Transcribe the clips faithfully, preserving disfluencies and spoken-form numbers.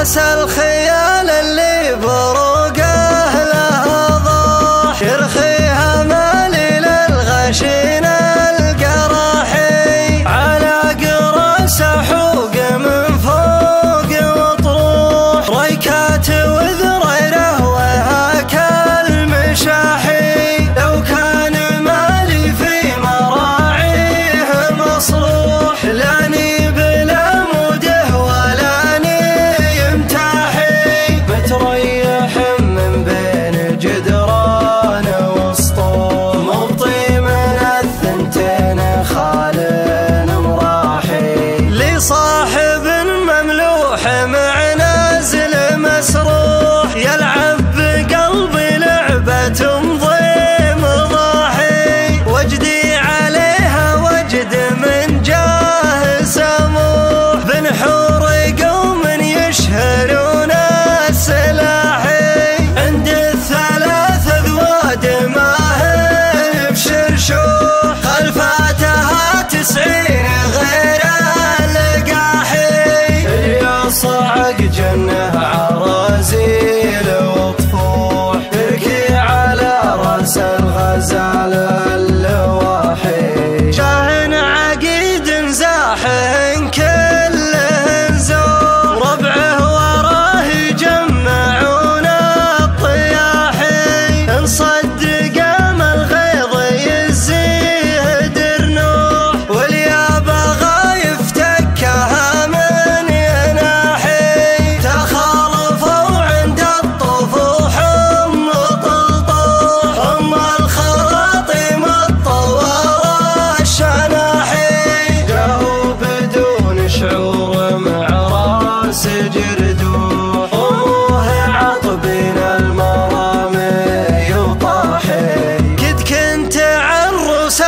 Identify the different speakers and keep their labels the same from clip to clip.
Speaker 1: عسى الخيال اللي بروقه له ضاح يرخيها مالي للغشين القراحي على قراس حوق من فوق وطروح ريكات وذريره وهاكل مشاحي لو كان مالي في مراعيه مصروح لاني بلا موده ولاني يمتاحي متريح من بين جدران وسطوح مبطي من الثنتين خال مراحي لصاحب مملوح مع نازل مسروح يلعب بقلبي لعبة مضيم ضاحي وجدي عليها وجد من جاه سموح بنحور قوم يشهرون السلاحي عند الثلاث ذواد ما هي بشرشوح خلفاتها تسعين غير اللقاحي اللي صعق جنه عرازيل وطفوح تركي على راس الغزال اللواحي شاهن عقيد زاحن كله زور ربعه وراه يجمعون الطياحي ان صدق ما الغيظ يزيه درنوح واليابا غايف تكها من يناحي تخالفوا عند الطفوح ام طلطوح ام الخراطيم الطوار الشناحي جاءوا بدون شعور مع راس جردوح امه عطبين المرامي وطاحي قد كنت عروس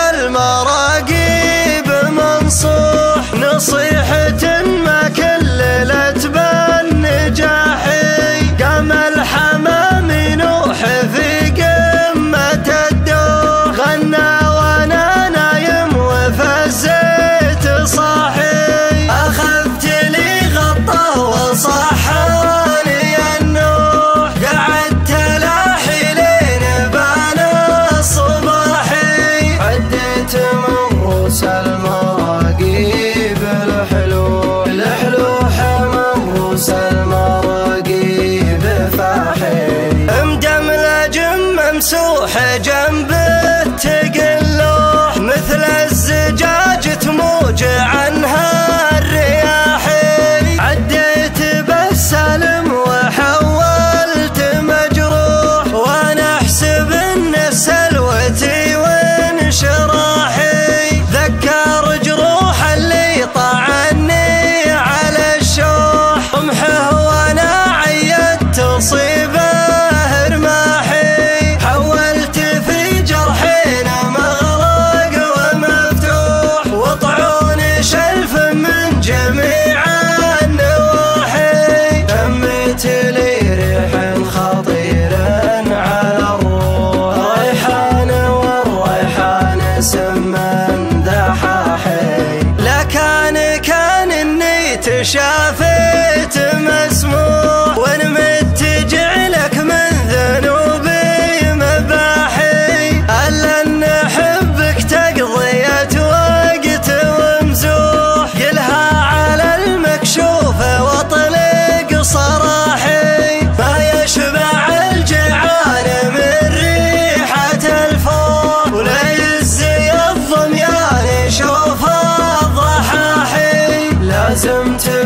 Speaker 1: المراقيب منصوح نصيحة ما كللت بالنجاحي قام الحمام ينوح في قمة الدوح غنى وانا نايم وفزيت صاحي اخذت لي غطاه وصحاني النوح قعدت لاحي لين بان الصباحي عديت من روس المراقيب الحلوح الحلوح من روس المراقيب فاحي مدملج ممسوح جنبه تقلوح مثل الزجاج تموج عنها الرياحي عديت بالسلم وحولت مجروح وانا احسب ان سلوتي وانشراحي ذكر جروح اللي طعني على الشوح طمحه وانا عيدت تصيبه رماحي حولت في جرحين مغرق ومفتوح وطعون شلف من جميع النواحي تمت لي ريح خطير على الروح ريحان والريحان سمن ذحاحي لكان كان اني تشافيت مسموح وان مت جعلك من ذنوبي مباحي الا ان احبك تقضية وقت ومزوح قلها على المكشوف واطلق صراحي ما يشبع الجعان من ريحة الفوح ولا يزي الضميان شوف الضحاحي لازمت